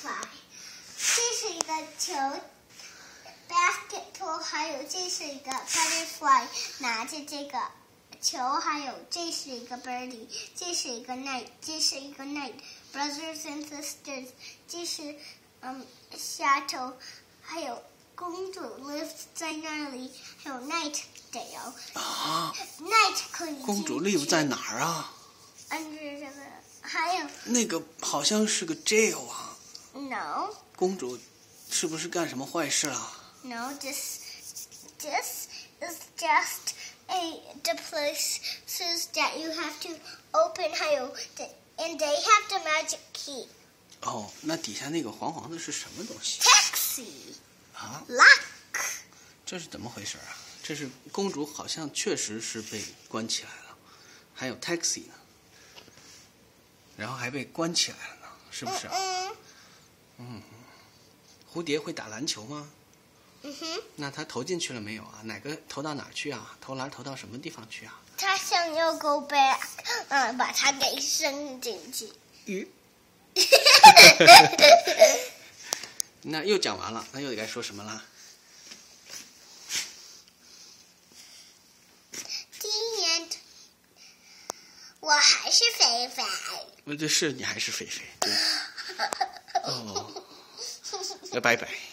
butterfly。这是一个球 basketball， 还有这是一个 butterfly 拿着这个球，还有这是一个 birdie， 这是一个 knight， 这是一个 knight。Brothers and sisters， 这是shuttle， 还有公主 live 在那里，还有 knight 得有knight 可以。 公主 live 在哪儿啊？ 按这个，还有那个好像是个 jail 啊。 No。 公主是不是干什么坏事了 ？No, this is just the places that you have to open， 还有 and they have the magic key。 哦，那底下那个黄黄的是什么东西 ？Taxi。 啊 ？Luck。 这是怎么回事啊？这是公主好像确实是被关起来了，还有 taxi 呢，然后还被关起来了呢，是不是啊？蝴蝶会打篮球吗？那它投进去了没有啊？哪个投到哪儿去啊？投篮投到什么地方去啊？ 它想要 go back， 把它给伸进去。 那又讲完了，那又得该说什么了 ？The end。我还是肥肥。 这是你还是肥肥。对。哦，那拜拜。